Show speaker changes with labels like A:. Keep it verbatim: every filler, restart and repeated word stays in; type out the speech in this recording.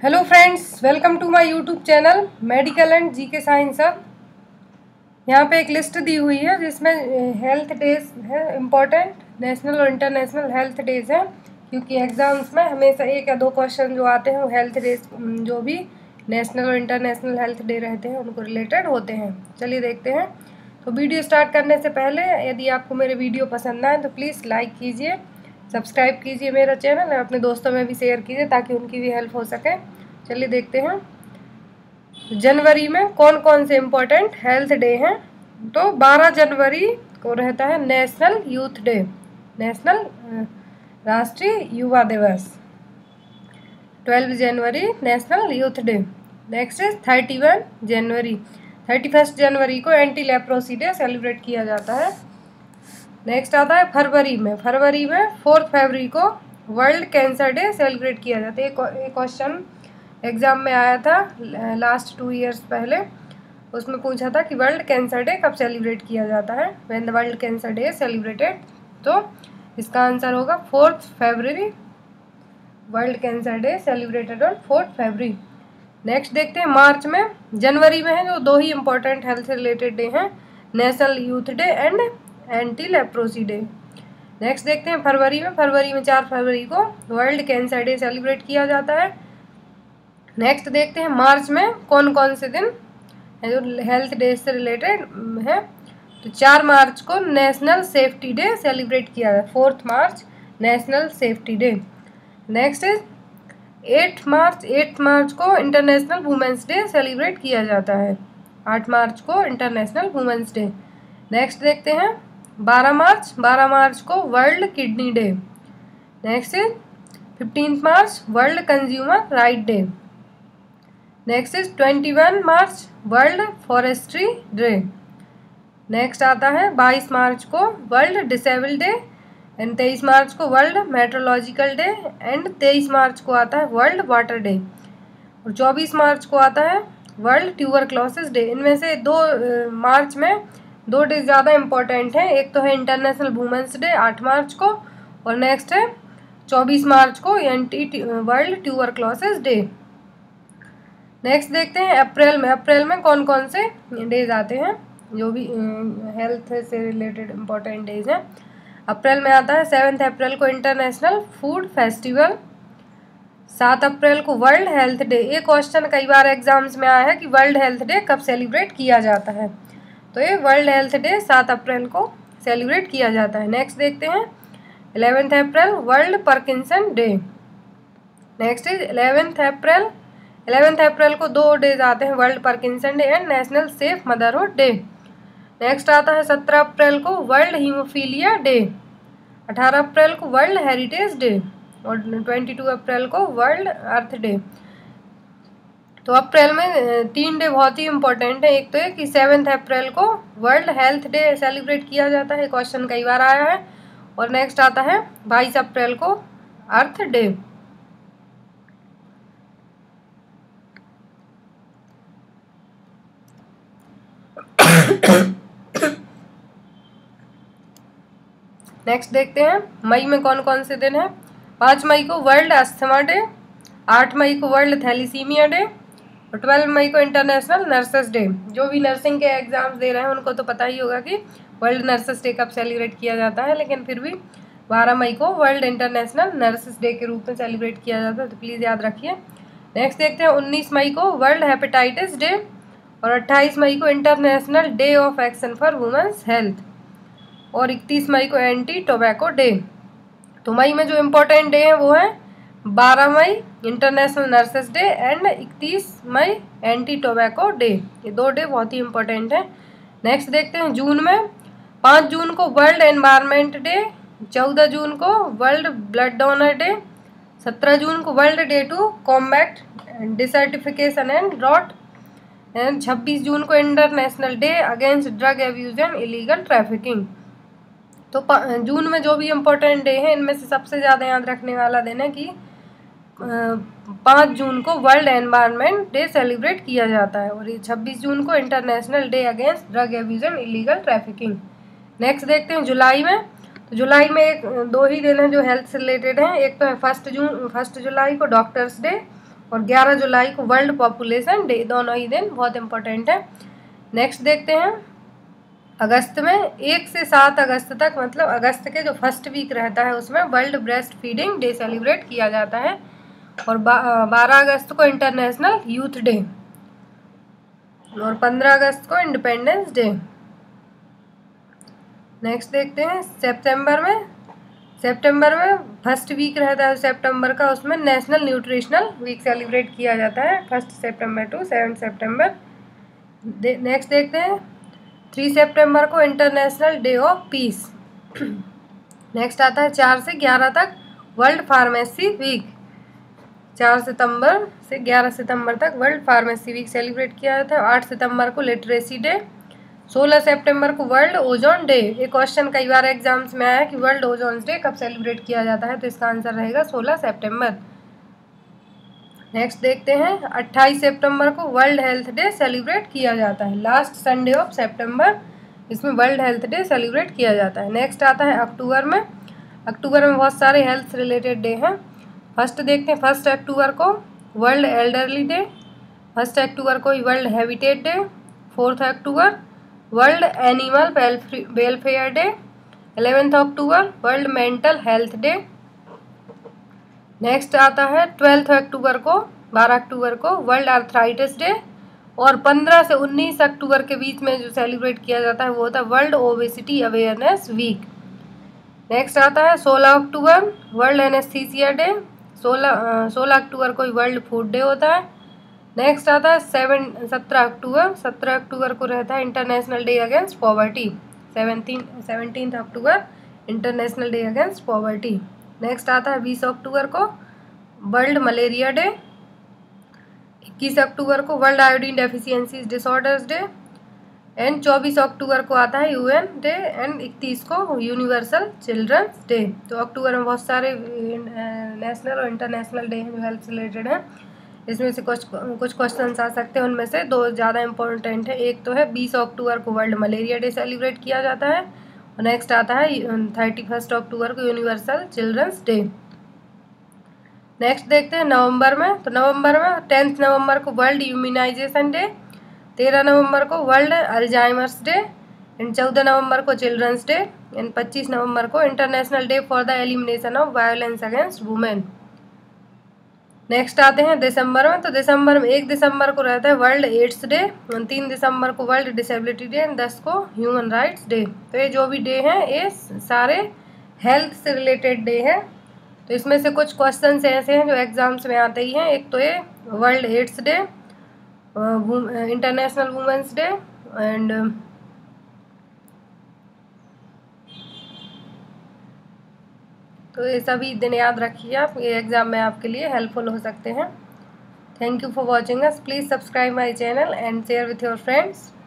A: Hello friends, welcome to my YouTube channel medical and GK science. अब यहाँ पे एक लिस्ट दी हुई है जिसमें हेल्थ डेज है, इम्पोर्टेंट नेशनल और इंटरनेशनल हेल्थ डेज हैं, क्योंकि एग्जाम्स में हमेशा एक या दो क्वेश्चन जो आते हैं वो हेल्थ डेज जो भी नेशनल और इंटरनेशनल हेल्थ डे रहते हैं उनको रिलेटेड होते हैं। चलिए देखते हैं। तो वीडियो स्टार्ट करने से पहले यदि आपको मेरे वीडियो पसंद आए तो प्लीज़ लाइक कीजिए, सब्सक्राइब कीजिए मेरा चैनल और अपने दोस्तों में भी शेयर कीजिए ताकि उनकी भी हेल्प हो सके। चलिए देखते हैं जनवरी में कौन कौन से इम्पोर्टेंट हेल्थ डे हैं। तो बारह जनवरी को रहता है नेशनल यूथ डे, नेशनल राष्ट्रीय युवा दिवस। Twelve January national youth day. Next is thirty one January, thirty first January को एंटी लेप्रोसी डे सेलिब्रेट किया जाता है। नेक्स्ट आता है फरवरी में, फरवरी में फोर्थ फरवरी को वर्ल्ड कैंसर डे सेलिब्रेट किया जाता है। एक क्वेश्चन एग्जाम में आया था लास्ट टू इयर्स पहले, उसमें पूछा था कि वर्ल्ड कैंसर डे कब सेलिब्रेट किया जाता है, when the world cancer day celebrated. तो इसका आंसर होगा fourth February, world cancer day celebrated on fourth February. Next देखते हैं मार्च में। जनवरी में है जो दो ही इम्पोर्टेंट हेल्थ रिलेटेड डे हैं, national youth day and anti leprosy day. Next देखते हैं फरवरी में, फरवरी में चार फरवरी को वर्ल्ड कैंसर डे सेलिब्रेट किया जाता है। नेक्स्ट देखते हैं मार्च में कौन कौन से दिन है जो हेल्थ डे से रिलेटेड है। तो चार मार्च को नेशनल सेफ्टी डे सेलिब्रेट किया जाता है, fourth March national safety day. Next is eight March, eight March को इंटरनेशनल वुमेंस डे सेलिब्रेट किया जाता है, आठ मार्च को इंटरनेशनल वुमेंस डे। नेक्स्ट देखते हैं बारह मार्च, बारह मार्च को world kidney day. Next is fifteen March world consumer right day. Next is twenty one March world forestry day. Next आता है बाईस मार्च को वर्ल्ड डिसेबल डे एंड तेईस मार्च को वर्ल्ड मेट्रोलॉजिकल डे एंड तेईस मार्च को आता है वर्ल्ड वाटर डे और चौबीस मार्च को आता है वर्ल्ड ट्यूबरक्लोसिस डे। इनमें से दो मार्च में दो डे ज़्यादा इम्पोर्टेंट हैं, एक तो है इंटरनेशनल वुमेंस डे आठ मार्च को और नेक्स्ट है चौबीस मार्च को anti world tuberculosis day. Next देखते हैं अप्रैल में, अप्रैल में कौन कौन से डेज आते हैं जो भी हेल्थ से रिलेटेड इम्पोर्टेंट डेज हैं। अप्रैल में आता है सेवन्थ अप्रैल को इंटरनेशनल फूड फेस्टिवल, सात अप्रैल को वर्ल्ड हेल्थ डे। ये क्वेश्चन कई बार एग्जाम्स में आया है कि वर्ल्ड हेल्थ डे कब सेलिब्रेट किया जाता है, तो ये वर्ल्ड हेल्थ डे सात अप्रैल को सेलिब्रेट किया जाता है। नेक्स्ट देखते हैं eleventh April world Parkinson day. Next is eleventh April, eleventh April को दो डेज आते हैं, world Parkinson day and national safe motherhood day. Next आता है सत्रह अप्रैल को वर्ल्ड हीमोफीलिया डे, अठारह अप्रैल को वर्ल्ड हेरिटेज डे और बाईस अप्रैल को वर्ल्ड अर्थ डे। तो अप्रैल में तीन डे बहुत ही इम्पोर्टेंट है, एक तो है कि सेवन्थ अप्रैल को वर्ल्ड हेल्थ डे सेलिब्रेट किया जाता है, क्वेश्चन कई बार आया है, और नेक्स्ट आता है बाईस अप्रैल को अर्थ डे। नेक्स्ट देखते हैं मई में कौन कौन से दिन हैं। पाँच मई को वर्ल्ड अस्थमा डे, आठ मई को वर्ल्ड थैलीसीमिया डे और ट्वेल्व मई को इंटरनेशनल नर्सेस डे। जो भी नर्सिंग के एग्जाम्स दे रहे हैं उनको तो पता ही होगा कि वर्ल्ड नर्सेस डे कब सेलिब्रेट किया जाता है, लेकिन फिर भी बारह मई को वर्ल्ड इंटरनेशनल नर्सेस डे के रूप में सेलिब्रेट किया जाता है, तो प्लीज़ याद रखिए। नेक्स्ट देखते हैं उन्नीस मई को वर्ल्ड हेपेटाइटिस डे और अट्ठाईस मई को international day of action for women's health और इकतीस मई को एंटी टोबैको डे। तो मई में जो इम्पोर्टेंट डे हैं वो है बारह मई इंटरनेशनल नर्सेस डे एंड इकतीस मई एंटी टोबैको डे, ये दो डे बहुत ही इम्पोर्टेंट है। नेक्स्ट देखते हैं जून में, पाँच जून को वर्ल्ड एनवायरनमेंट डे, चौदह जून को वर्ल्ड ब्लड डोनर डे, सत्रह जून को world day to combat desertification and drought and छब्बीस जून को international day against drug abuse and illegal trafficking. तो जून में जो भी इम्पोर्टेंट डे है इनमें से सबसे ज़्यादा याद रखने वाला दिन है कि पाँच जून को वर्ल्ड एनवायरनमेंट डे सेलिब्रेट किया जाता है और ये छब्बीस जून को international day against drug abuse and illegal trafficking. Next देखते हैं जुलाई में, तो जुलाई में एक दो ही दिन है जो हेल्थ से रिलेटेड हैं, एक तो है फर्स्ट जून फर्स्ट जुलाई को डॉक्टर्स डे और ग्यारह जुलाई को वर्ल्ड पॉपुलेशन डे, दोनों ही दिन बहुत इम्पोर्टेंट है। नेक्स्ट देखते हैं अगस्त में एक से सात अगस्त तक, मतलब अगस्त के जो फर्स्ट वीक रहता है उसमें world breast feeding day celebrate किया जाता है। और बारह अगस्त को इंटरनेशनल यूथ डे और पंद्रह अगस्त को इंडिपेंडेंस डे। नेक्स्ट देखते हैं सितंबर में, सितंबर में फर्स्ट वीक रहता है सितंबर का, उसमें नेशनल न्यूट्रिशनल वीक सेलिब्रेट किया जाता है फर्स्ट सितंबर टू सेवन सितंबर। नेक्स्ट देखते हैं थ्री सितंबर को international day of peace. Next आता है चार से ग्यारह तक वर्ल्ड फार्मेसी वीक, चार सितंबर से ग्यारह सितंबर तक वर्ल्ड फार्मेसी वीक सेलिब्रेट किया जाता है। आठ सितंबर को लिटरेसी डे, सोलह सितंबर को वर्ल्ड ओजोन डे। एक क्वेश्चन कई बार एग्जाम्स में आया है कि वर्ल्ड ओजोन डे कब सेलिब्रेट किया जाता है, तो इसका आंसर रहेगा सोलह सितंबर। नेक्स्ट देखते हैं अट्ठाईस सितंबर को वर्ल्ड हेल्थ डे सेलिब्रेट किया जाता है, लास्ट संडे ऑफ सितंबर, इसमें वर्ल्ड हेल्थ डे सेलिब्रेट किया जाता है। नेक्स्ट आता है अक्टूबर में, अक्टूबर में बहुत सारे हेल्थ रिलेटेड डे हैं। फर्स्ट देखते हैं फर्स्ट अक्टूबर को वर्ल्ड एल्डरली डे, फर्स्ट अक्टूबर को वर्ल्ड हैबिटेट डे, फोर्थ अक्टूबर world animal welfare day, eleventh अक्टूबर world mental health day. Next आता है ट्वेल्थ अक्टूबर को, बारह अक्टूबर को वर्ल्ड आर्थराइटिस डे, और पंद्रह से उन्नीस अक्टूबर के बीच में जो सेलिब्रेट किया जाता है वो होता है world obesity awareness week. Next आता है सोलह अक्टूबर वर्ल्ड एनेस्थीसिया डे, सोलह सोलह अक्टूबर को वर्ल्ड फूड डे होता है। नेक्स्ट आता है सेवन सत्रह अक्टूबर, सत्रह अक्टूबर को रहता है international day against poverty, seventeen seventeen अक्टूबर international day against poverty. Next आता है बीस अक्टूबर को वर्ल्ड मलेरिया डे, इक्कीस अक्टूबर को world iodine deficiency disorders day, and चौबीस अक्टूबर को आता है यूएन डे, एंड इकतीस को यूनिवर्सल चिल्ड्रंस डे। तो अक्टूबर में बहुत सारे नेशनल और इंटरनेशनल डे हैं जो हेल्थ रिलेटेड हैं। इसमें से कुछ कुछ क्वेश्चंस आ सकते हैं, उनमें से दो ज़्यादा इंपॉर्टेंट है। एक तो है बीस अक्टूबर को वर्ल्ड मलेरिया डे सेलिब्रेट किया जाता है, और नेक्स्ट आता है थर्टी फर्स्ट अक्टूबर को यूनिवर्सल चिल्ड्रंस डे। नेक्स्ट देखते हैं नवंबर में, तो नवंबर में टेंथ नवंबर को वर्ल्ड इम्यूनाइजेशन डे, तेरह नवंबर को वर्ल्ड अल्जाइमर्स डे, एंड चौदह नवंबर को चिल्ड्रंस डे, एंड पच्चीस नवंबर को international day for the elimination of violence against women. Next आते हैं दिसंबर में, तो दिसंबर में एक दिसंबर को रहता है वर्ल्ड एड्स डे, तीन दिसंबर को वर्ल्ड डिसेबिलिटी डे, एंड दस को ह्यूमन राइट्स डे। तो ये जो भी डे हैं ये सारे हेल्थ से रिलेटेड डे हैं। तो इसमें से कुछ क्वेश्चन ऐसे हैं जो एग्जाम्स में आते ही हैं। एक तो ये world AIDS day, international women's day, and तो ये सभी दिन याद रखिए आप, ये एग्ज़ाम में आपके लिए हेल्पफुल हो सकते हैं। Thank you for watching us, please subscribe my channel and share with your friends.